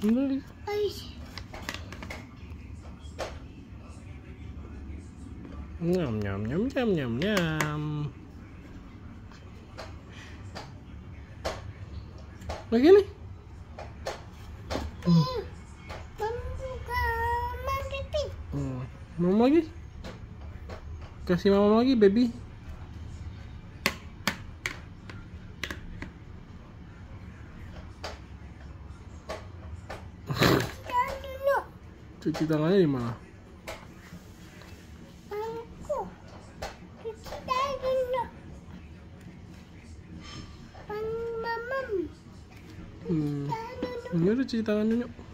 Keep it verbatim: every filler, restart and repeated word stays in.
Ini. Nyam nyam nyam nyam nyam nyam. Lagi nih. Hmm. Hmm. Mama lagi. Kasih mama lagi, baby. Cuci tangannya di mana? Aku cuci tangan dulu. Mamam. Hmm. Ini udah cuci tangan dulu.